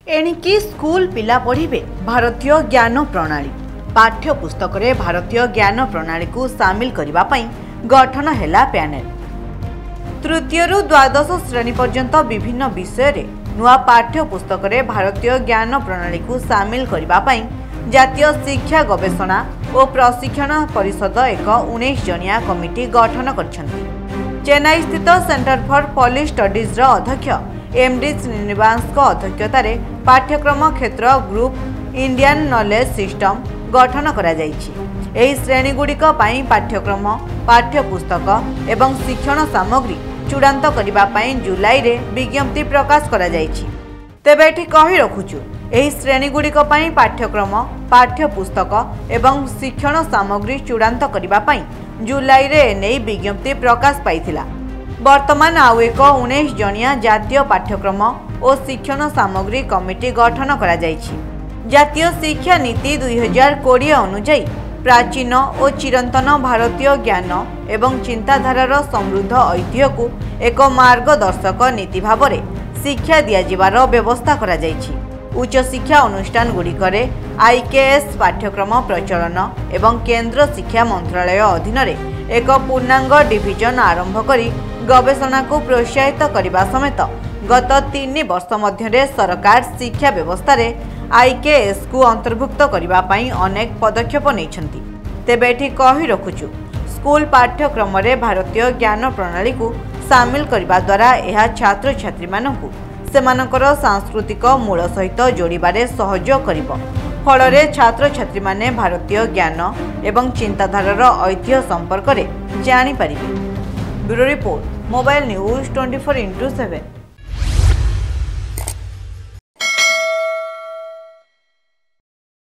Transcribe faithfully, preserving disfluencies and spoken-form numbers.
एणिकी school पिला पढ़िबे भारतीय ज्ञान प्रणाली पाठ्य पुस्तक रे भारतीय ज्ञान प्रणाली को सामिल करिबा पई गठन हैला पैनल। तृतीय रु द्वादश श्रेणी पर्यंत विभिन्न विषय रे नुआ पाठ्य पुस्तक रे भारतीय ज्ञान प्रणाली को सामिल करिबा पई जातीय शिक्षा गवेषणा और प्रशिक्षण परिषद एक उन्नीस जनिया कमिटी गठन करछन्ती। चेन्नई स्थित सेंटर फॉर पॉलिसी स्टडीज रो अध्यक्ष एमडी श्रीनिवास अध्यक्षतार पाठ्यक्रम क्षेत्र ग्रुप इंडियन नॉलेज सिस्टम गठन करा जायछि। एही श्रेणीगुड़िक पई पाठ्यक्रम पाठ्यपुस्तक एवं शिक्षण सामग्री चूड़ांत करिबा पई जुलाई रे विज्ञप्ति प्रकाश करा जायछि। तेबे एठी कहि रखुछु एही श्रेणीगुड़िक पई पाठ्यक्रम पाठ्यपुस्तक एवं शिक्षण सामग्री चूड़ांत करिबा पई जुलाई रे एने विज्ञप्ति प्रकाश पाइथिला। वर्तमान आउ एक उन्नीस जनिया जातीय पाठ्यक्रम और शिक्षण सामग्री कमिटी गठन करा जायछि। जातीय शिक्षा नीति दुई हजार कोड़े अनुजाई प्राचीन और चिरंतन भारतीय ज्ञान एवं चिंताधारार समृद्ध ऐतिह्य को एक मार्गदर्शक नीति भाव में शिक्षा दियाजिबार व्यवस्था करा जायछि। उच्च शिक्षा अनुष्ठान गुड़िकरे आईकेएस पाठ्यक्रम प्रचलन एवं केंद्र शिक्षा मंत्रालय अधीन एक पूर्णांग डिविजन आरंभ करी गवेषणा को प्रोत्साहित करने समेत गत तीन वर्ष मध्य सरकार शिक्षा व्यवस्था रे आईकेएस को अंतर्भुक्त करने अनेक पदक्षेप नहीं। तेबे एठी कहि रखुछु स्कूल पाठ्यक्रम रे भारतीय ज्ञान प्रणाली को सामिल करने द्वारा यह छात्र छात्री मानकु सेमानकर सांस्कृतिक मूल सहित जोड़बारे सहयोग करिब। फल छात्र छात्री माने भारतीय ज्ञान एवं चिंताधारार ऐतिह्य संपर्क में जानी पारिबे। Bureau report mobile news twenty four into seven.